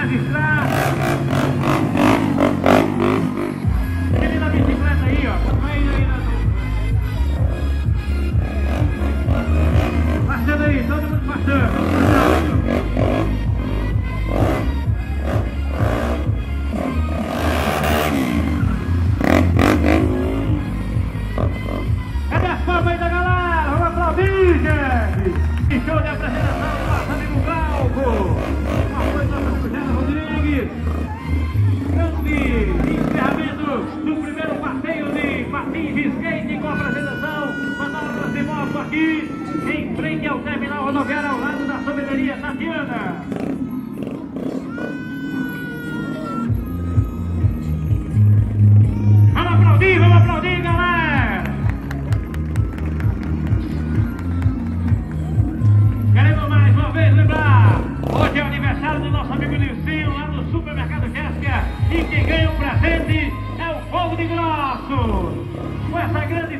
registrar. Ele na bicicleta aí, ó. Acompanha aí na... Passando aí, todo mundo passando. Cadê as palmas aí da galera? Vamos aplaudir, gente! Que show de apresentação do nosso amigo Glauco! Uma coisa do José Rodrigues! Grande encerramento do primeiro passeio de patins de skate com a apresentação manobras de moto aqui em frente ao terminal rodoviário ao lado da sorveteria Tatiana. Vamos aplaudir, galera! Queremos mais uma vez lembrar, hoje é o aniversário do nosso amigo Nilcinho lá no Supermercado Jéssica e quem ganha um presente é o Fogo de Grossos. Com essa grande